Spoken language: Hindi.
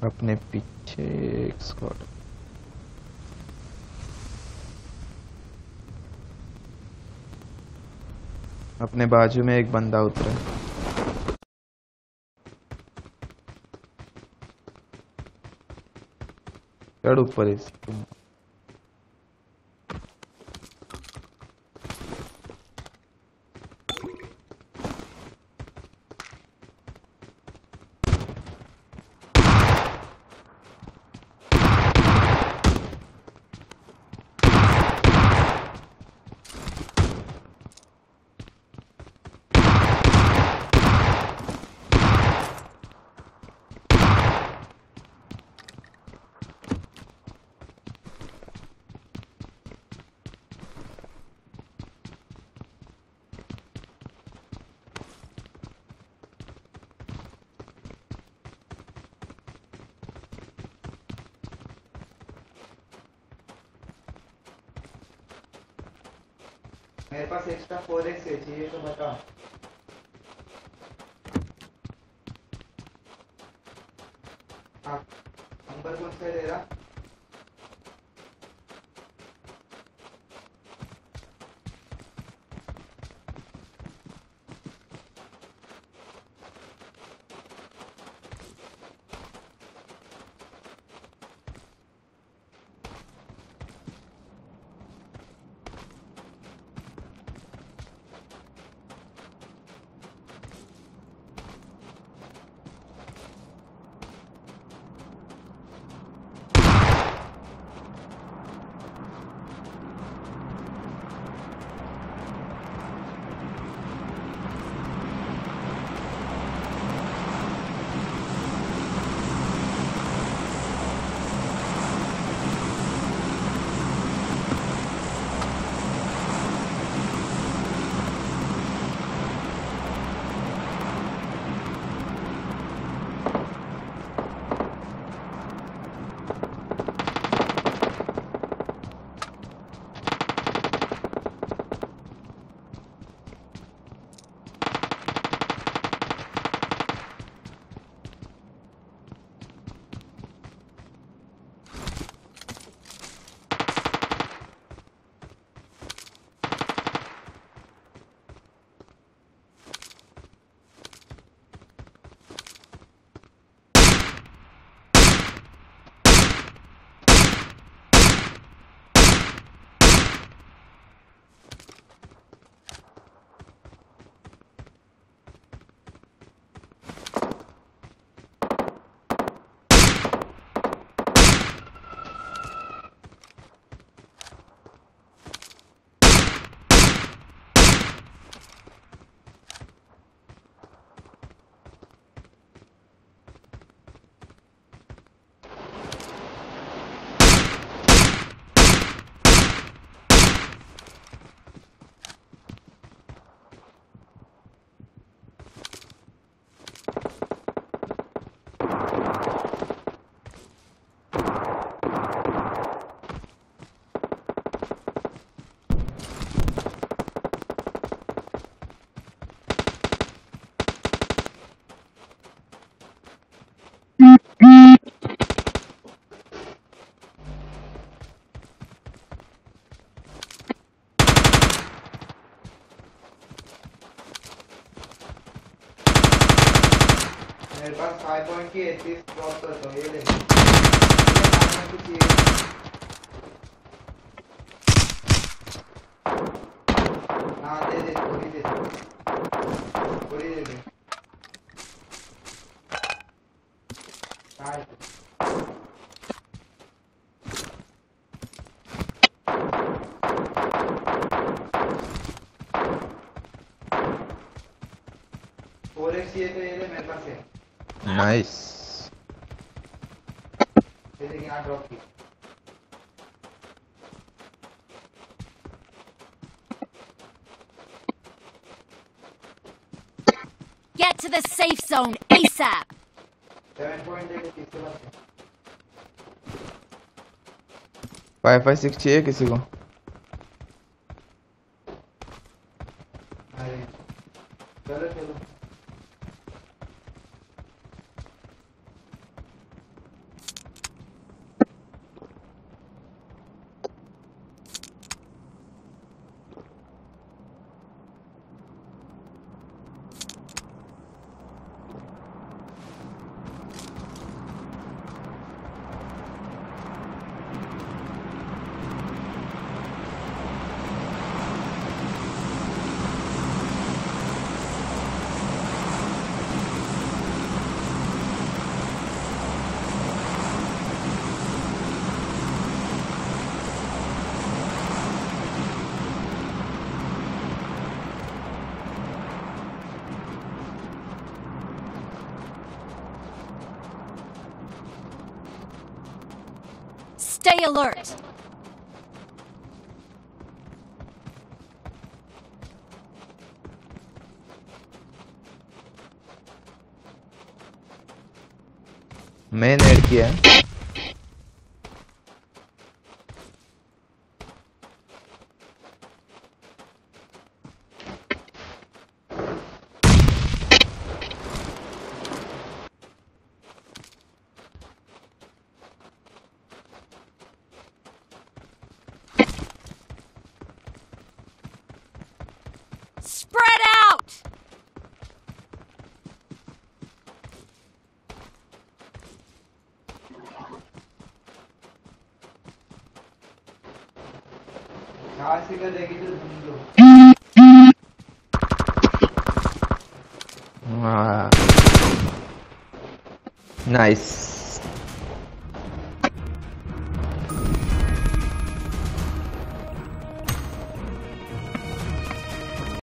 अपने पीछे एक स्क्वाड। अपने बाजू में एक बंदा उतरा है। चढ़ ऊपर इस। मेरे पास एक्स्ट्रा 4x है, चाहिए तो बताओ। हाँ, नंबर कौन सा है तेरा? मेरे पास 5 पॉइंट की 30 ड्रॉप करता हूँ, ये ले। हाँ दे दे, थोड़ी दे दे, थोड़ी दे दे। हाँ 4x चाहिए तो ये ले, मेरे पास है। नाइस। ये देख यहाँ ड्रॉप की। Get to the safe zone ASAP. 7 point दे दे, किसके पास है? 556 चाहिए किसी को? अरे चलो चलो। Stay alert. मैं नेड किया है। Spread out. घास का देगी तो ढूंढ लो। नाइस।